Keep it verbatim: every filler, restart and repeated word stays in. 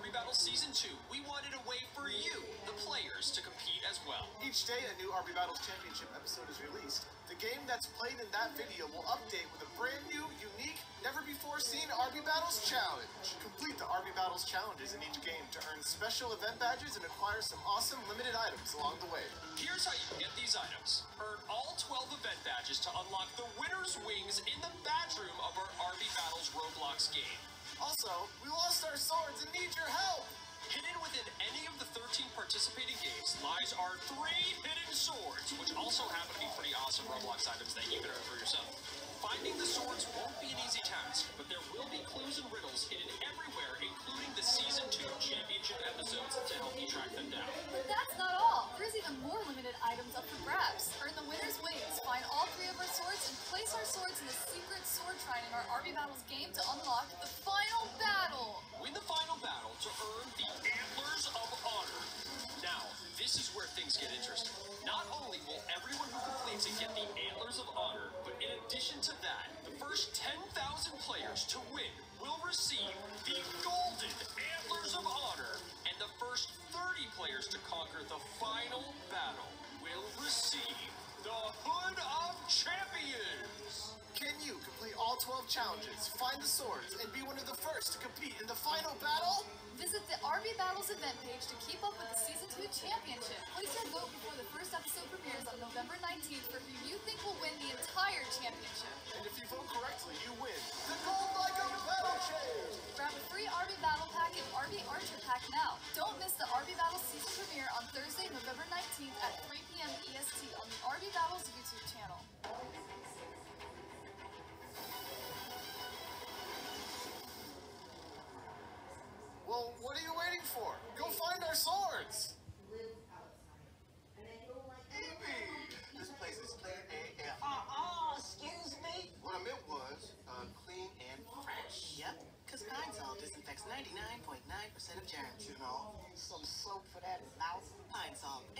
RB Battle Season two, we wanted a way for you, the players, to compete as well. Each day, a new R B Battles Championship episode is released. The game that's played in that video will update with a brand new, unique, never-before-seen R B Battles Challenge. Complete the R B Battles challenges in each game to earn special event badges and acquire some awesome limited items along the way. Here's how you can get these items. Earn all twelve event badges to unlock the winner's wings in the badge room of our R B Battles Roblox game. Also, we lost our swords and need your help! Hidden within any of the thirteen participating games lies our three hidden swords, which also happen to be pretty awesome Roblox items that you can earn for yourself. Finding the swords won't be an easy task, but there will be clues and riddles hidden everywhere, including the Season two Championship episodes to help you track them down. But that's not all. There's even more limited items up for grabs. Earn the winner's wings, find all three of our swords, and place our swords in the secret sword shrine in our R B Battles game to unlock the final battle. Win the final battle to earn the Antlers of Honor. Now, this is where things get interesting. Not only will everyone who completes it get the Antlers of Honor, but in addition to that, the first ten thousand players to win will receive the Golden Antlers of Honor, and the first thirty players to conquer the final battle will receive the Hood of Champions. Can you complete all twelve challenges, find the swords, and be one of the first to compete in the final battle? Visit the R B Battles event page to keep up with the Season two Championship. Place your vote before the first episode premieres on November nineteenth for who you think will win the entire championship. And if you vote correctly, you win the Gold Lego Battle Chain! Grab a free R B Battle Pack and R B Archer Pack now. Don't miss the R B Battles season premiere on Thursday, November nineteenth at three p m E S T on the R B Battles YouTube channel. Well, what are you waiting for? Go find our swords! Baby, this place is clean and air. Uh-uh, excuse me? What I meant was, uh, clean and fresh. Yep, because Pine Sol disinfects ninety-nine point nine percent of germs. You know, some soap for that mouth. Pine Sol,